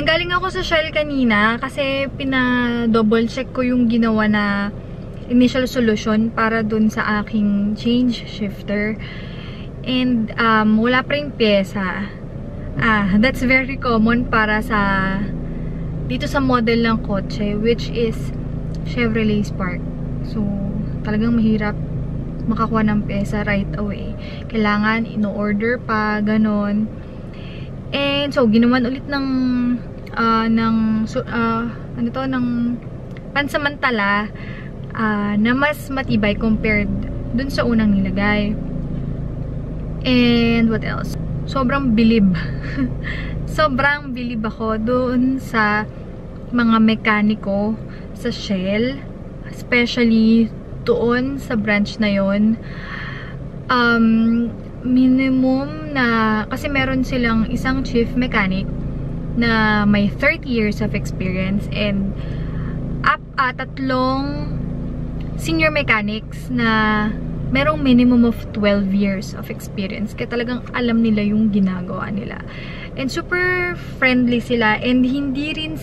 Nanggaling ako sa Shell kanina kasi pina-double check ko yung ginawa na initial solution para dun sa aking change shifter. And wala pa rin pyesa. That's very common para sa dito sa model ng kotse, which is Chevrolet Spark. So, talagang mahirap makakuha ng pyesa right away. Kailangan ino-order pa, ganon. And so, ginawan ulit ng pansamantala na mas matibay compared dun sa unang nilagay. And what else? Sobrang bilib. Sobrang bilib ako dun sa mga mekaniko sa Shell. Especially doon sa branch na yon. Minimum na, kasi meron silang isang chief mechanic na may 30 years of experience and tatlong senior mechanics na merong minimum of 12 years of experience. Kaya talagang alam nila yung ginagawa nila. And super friendly sila and hindi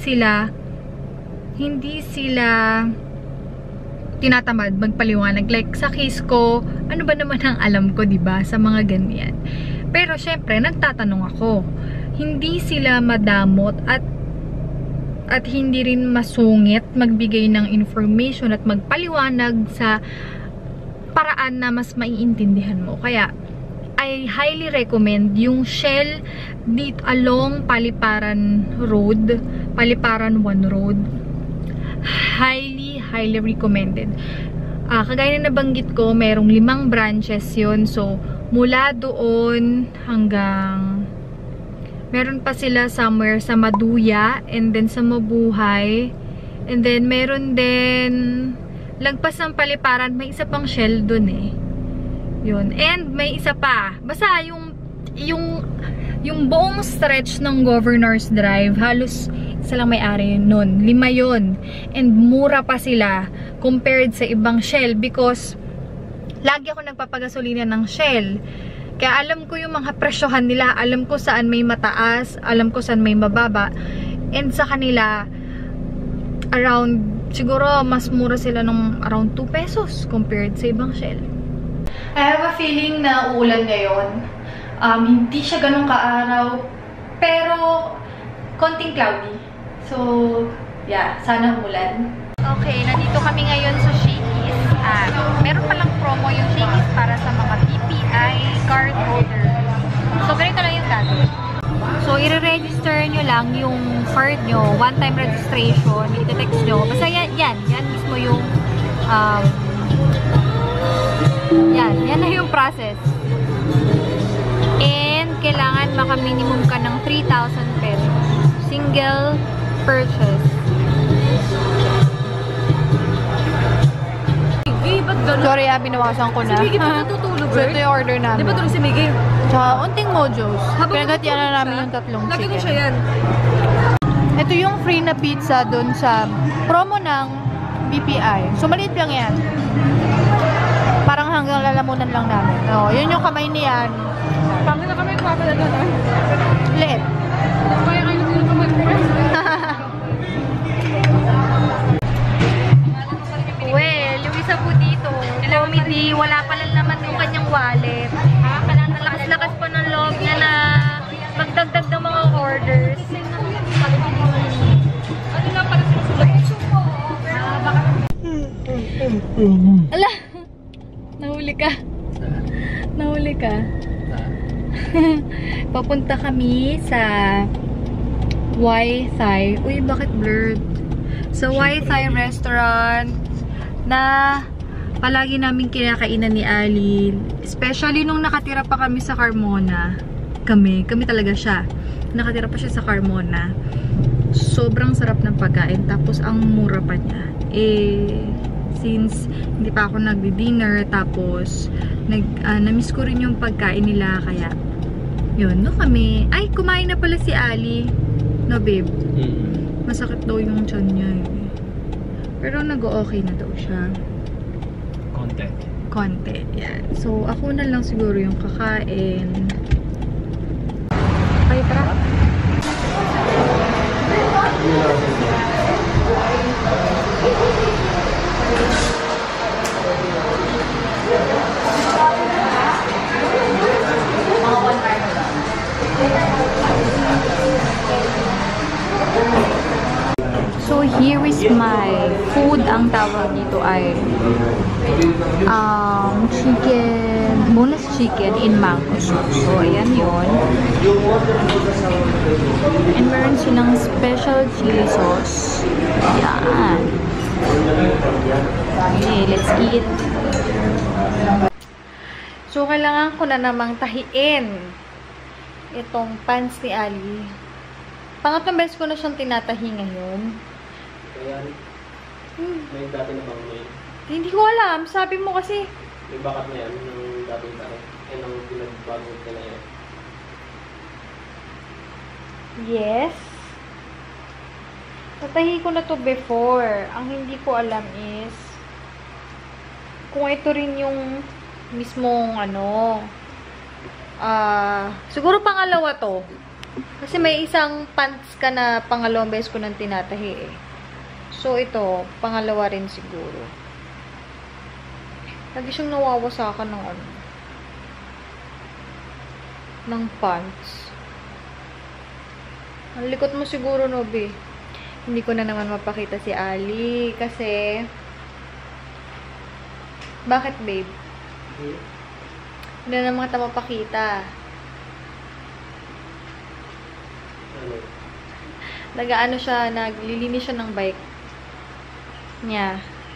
sila tinatamad magpaliwanag. Like, sa case ko, ano ba naman ang alam ko, diba? Sa mga ganyan. Pero, syempre, nagtatanong ako. Hindi sila madamot at hindi rin masungit magbigay ng information at magpaliwanag sa paraan na mas maiintindihan mo. Kaya, I highly recommend yung Shell dito along Paliparan Road, Paliparan 1 Road. Highly recommended. Kagaya na nabanggit ko, merong 5 branches yun. So, mula doon hanggang meron pa sila somewhere sa Maduya and then sa Mabuhay. And then, meron din lagpas ng Paliparan, may isa pang Shell dun eh. Yun. And may isa pa. Basta yung buong stretch ng Governor's Drive, halos isa lang may-ari nun. 5 yun. And mura pa sila compared sa ibang Shell because lagi ako nagpapagasolina ng Shell. Kaya alam ko yung mga presyohan nila. Alam ko saan may mataas. Alam ko saan may mababa. And sa kanila, around, siguro mas mura sila ng around 2 pesos compared sa ibang Shell. I have a feeling na uulan ngayon. Hindi siya ganun kaaraw. Pero, konting cloudy. So, yeah, sana umulan. Okay, nandito kami ngayon sa Shakey's. Meron palang promo yung Shakey's para sa mga BPI card holders. So, ganito lang yung gagawin. So, i-register nyo lang yung card nyo. One-time registration. I-text nyo. Basta yan mismo yung yan na yung process. And, kailangan maka-minimum ka ng 3,000 pesos. Single purchase. Sorry, binawasan ko na. Si Miggy ba natutulog? So, ito yung order namin. Di ba tulog si Miggy? Tsaka, unting mojos. Pinagatian na namin yung 3 chicken. Lagi ko siya yan. Ito yung free na pizza dun sa promo ng BPI. So, maliit lang yan. Parang hanggang lalamunan lang namin. Yun yung kamay niyan. Pangit na kami, kwapa na doon. Liit. Kaya kayo dito mag-press. Well, yung isa po dito, comedy, wala pala naman yung kanyang wallet. Lakas-lakas pa ng loob niya na magdagdag ng mga orders. Ano lang pala sinusulat? Ala! Nahuli ka. Nahuli ka. Papunta kami sa Wi-Fi. Uy, bakit blurred? Sa Wi-Fi restaurant na palagi namin kinakainan ni Ali. Especially nung nakatira pa kami sa Carmona. Kami talaga siya. Nakatira pa siya sa Carmona. Sobrang sarap ng pagkain. Tapos ang mura pa niya. Since hindi pa ako nagdi-dinner, tapos na-miss ko rin yung pagkain nila, kaya yun, no kami. Ay, kumain na pala si Ali. No, babe? Masakit daw yung tiyan niya eh. Pero nag-o-okay na daw siya. Konti, yan. So, ako na lang siguro yung kakain. Okay, tara. here is my food. Ang tawag dito ay chicken, boneless chicken in mango sauce. So, ayan yun. And meron silang special chili sauce. Yan. Okay, let's eat. So, kailangan ko na namang tahiin itong pants ni Ali. Pangatlong beses ko na siyang tinatahi ngayon. Kaya, may dati na bang may? Hindi ko alam. Sabi mo kasi. May bakat na yan ng dating tayo. Yan ang pinagbago ka na yan. Yes. Natahi ko na to before. Ang hindi ko alam is kung ito rin yung mismong siguro pangalawa to. Kasi may isang pants ka na pangalawang beses ko nang tinatahi eh. So ito, pangalawa rin siguro. Lagi siyang nawawasakan ng ng pants. Ang likot mo siguro, Nobi. Hindi ko na naman mapakita si Ali kasi bakit, babe? Hindi na naman kita mapakita. Nag-ano siya, naglilinis siya ng bike niya.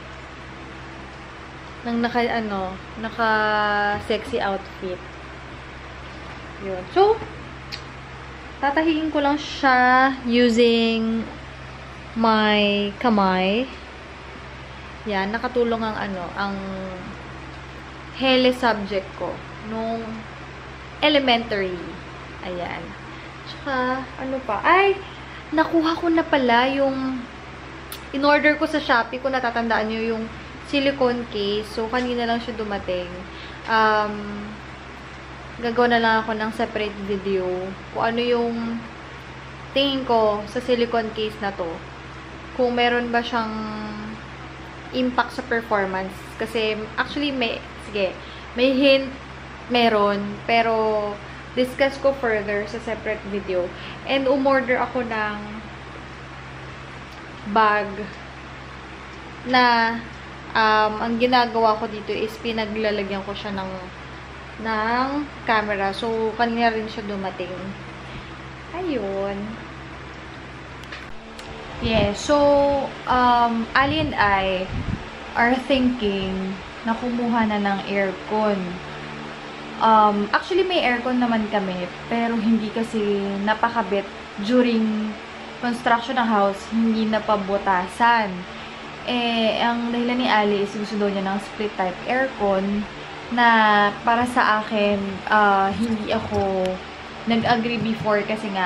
Nang naka sexy outfit. Yun. So, tatahiin ko lang siya using my kamay. Yan, nakatulong ang hele subject ko nung elementary. Ayan. Tsaka, ay, nakuha ko na pala yung in-order ko sa Shopee, kung natatandaan nyo yung silicone case. So, kanina lang siya dumating. Gagawa na lang ako ng separate video kung ano yung tingin ko sa silicone case na to. Kung meron ba siyang impact sa performance. Kasi, actually, may hint meron, pero discuss ko further sa separate video. And, umorder ako ng bag na ang ginagawa ko dito is pinaglalagyan ko siya ng camera. So, kanina rin siya dumating. Ayun. Yeah, so, Ali and I are thinking na kumuha na ng aircon. Actually, may aircon naman kami, pero hindi kasi napakabit during construction ng house, hindi napabutasan. Ang dahilan ni Ali is gusto daw niya ng split type aircon na para sa akin, hindi ako nag-agree before kasi nga,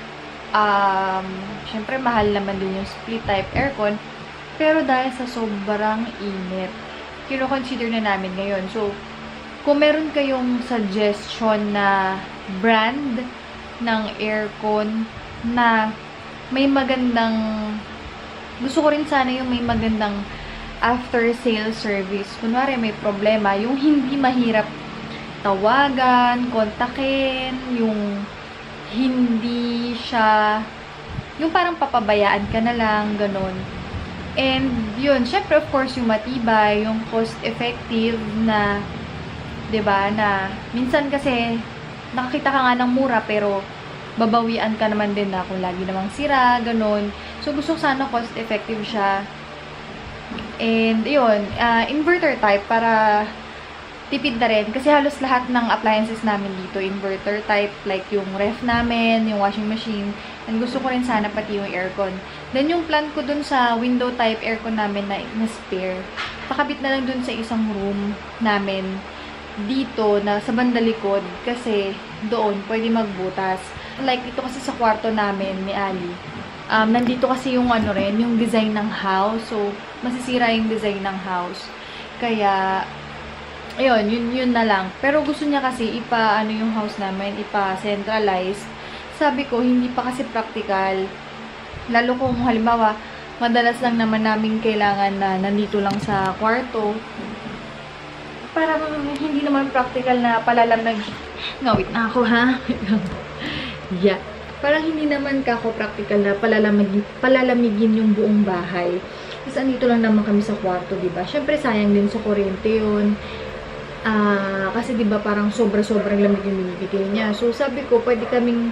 syempre mahal naman din yung split type aircon, pero dahil sa sobrang init, kino-consider na namin ngayon. So, kung meron kayong suggestion na brand ng aircon na may magandang, gusto ko rin sana yung may magandang after-sale service. Kunwari may problema, yung hindi mahirap tawagan, kontakin, yung hindi siya, yung parang papabayaan ka na lang, ganun. And yun, syempre of course yung matibay, yung cost-effective na, 'di ba, na minsan kasi nakakita ka nga ng mura pero babawian ka naman din na kung lagi namang sira, ganun. So gusto ko sana cost-effective siya. And yun, inverter type para tipid na rin. Kasi halos lahat ng appliances namin dito, inverter type, like yung ref namin, yung washing machine, and gusto ko rin sana pati yung aircon. Then yung plan ko dun sa window type aircon namin na spare, pakabit na lang dun sa isang room namin dito na sa bandalikod kasi doon pwede magbutas. Like dito kasi sa kwarto namin ni Ali, nandito kasi yung yung design ng house. So, masisira yung design ng house. Kaya, ayun, yun na lang. Pero gusto niya kasi yung house namin, ipa-centralize. Sabi ko, hindi pa kasi practical. Lalo kung halimbawa, madalas lang naman namin kailangan na nandito lang sa kwarto. Para hindi naman practical na palalamig. Ngawit na ako, ha? Yeah. parang hindi naman practical na palalamigin yung buong bahay. Kasi andito lang naman kami sa kwarto, diba? Syempre, sayang din sa kuryente yun. Kasi diba parang sobrang lamig yung binibigay niya. So, sabi ko, pwede kaming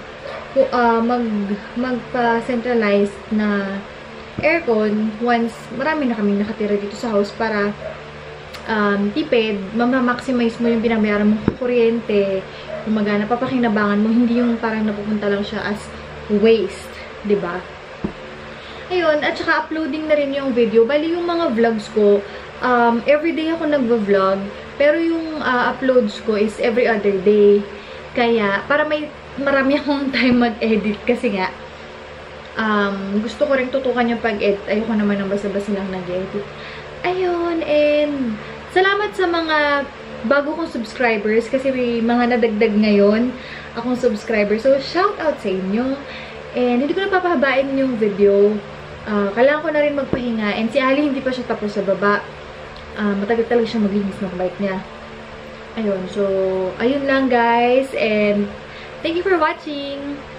magpa-centralized na aircon once marami na kaming nakatira dito sa house para tipid, maximize mo yung binabayaran mong kuryente, gumagana, papakinabangan mo, hindi yung parang napupunta lang siya as waste, diba? Ayun, at saka uploading na rin yung video. Bali, yung mga vlogs ko, everyday ako nagvo-vlog, pero yung uploads ko is every other day. Kaya, para marami akong time mag-edit kasi nga, gusto ko rin tutukan yung pag-edit. Ayoko naman ng basta-basta lang nag-edit. Ayun, and salamat sa mga bago kong subscribers kasi may mga nadagdag ngayon akong subscribers. So, shout out sa inyo. And hindi ko na papahabain yung video. Kailangan ko na rin magpahinga. And si Ali hindi pa siya tapos sa baba. Matagal talaga siya maglinis ng bike niya. Ayun. So, ayun lang guys. And thank you for watching.